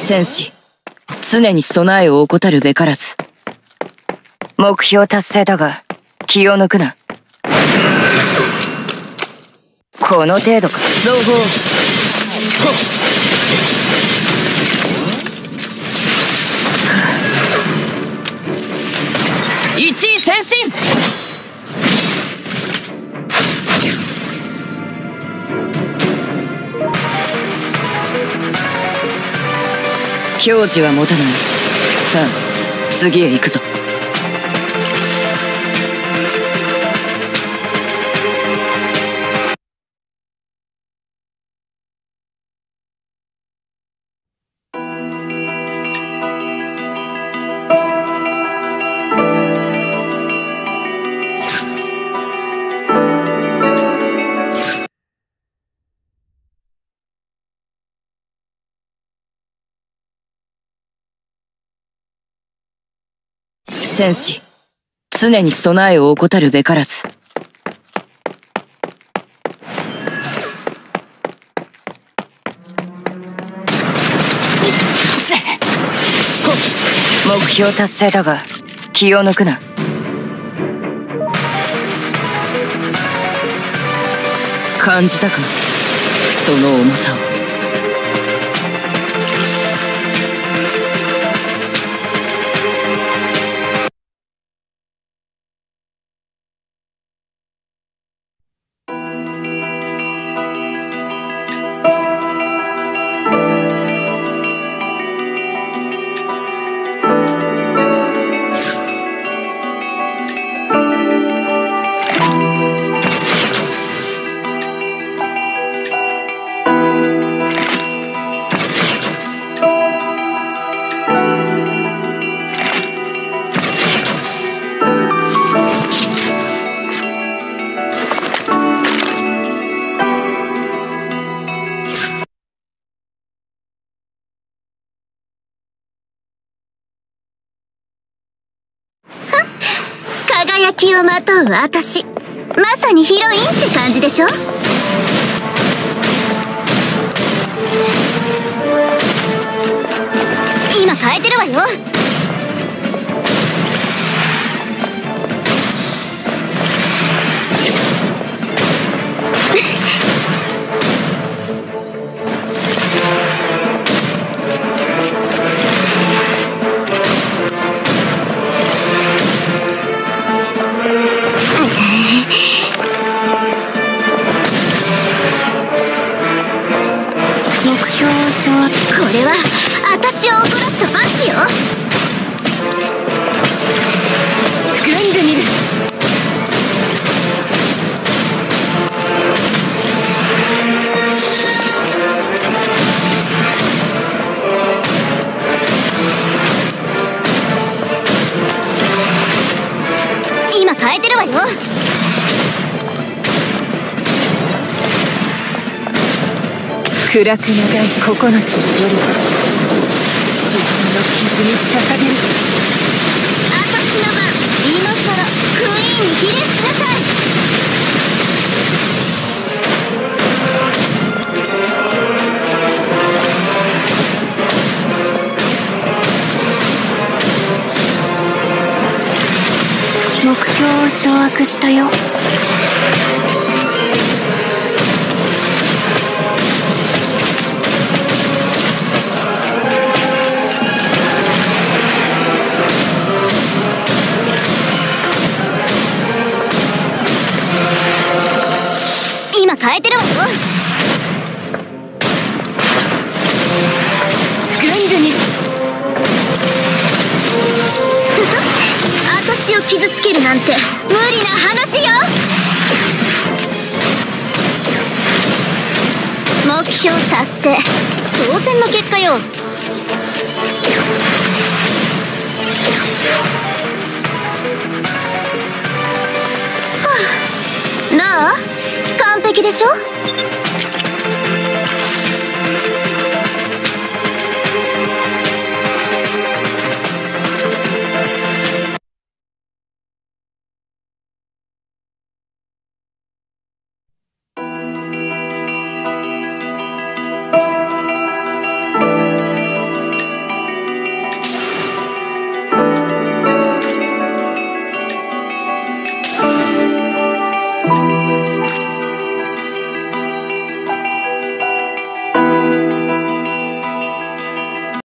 戦士、常に備えを怠るべからず。目標達成だが気を抜くな。この程度か。同胞。一位先進。矜持は持たない。さあ次へ行くぞ。戦士、常に備えを怠るべからず。目標達成だが気を抜くな。感じたか、その重さを。 輝きをまとう私、まさにヒロインって感じでしょ。今変えてるわよ。これは私を怒らせた罰よ。グングニル。今変えてるわよ。 暗く長い9つの夜は自分の傷に捧げる。 私の番、今さらクイーンに比例しなさい。目標を掌握したよ。今変えてるわよ。 グングニル。 私を傷つけるなんて無理な話よ。目標達成、当然の結果よ。はあ、なあ完璧でしょ。